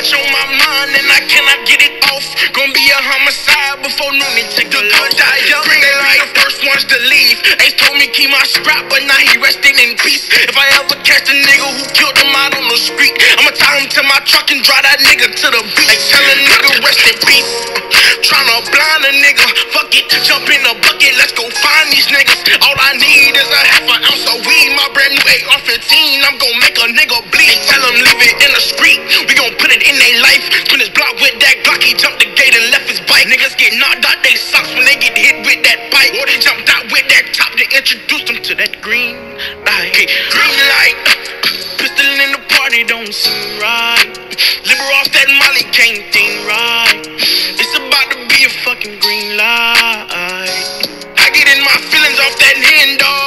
much on my mind and I cannot get it off. Gonna be a homicide before noon and take the good die young. Bring it like the first ones to leave. Ace told me keep my scrap, but now he resting in peace. If I ever catch a nigga who killed him out on the street, I'ma tie him to my truck and drive that nigga to the beach. Like tell a nigga rest in peace. Tryna blind a nigga, fuck it, jump in the bucket, let's go find these niggas. All I need is a half an ounce of weed, my brand new AR-15, I'm gon' make a nigga bleed. Tell him leave it in the street, we gon' put it in their life. Spin his block with that Glock, he jumped the gate and left his bike. Niggas get knocked out they socks when they get hit with that bike. Or they jumped out with that top, they introduced them to that green light. Okay, green light, pistol in the party don't seem right. Liver off that Molly can't think right. It's about to be a fucking green light. I get in my feelings off that hand, dog.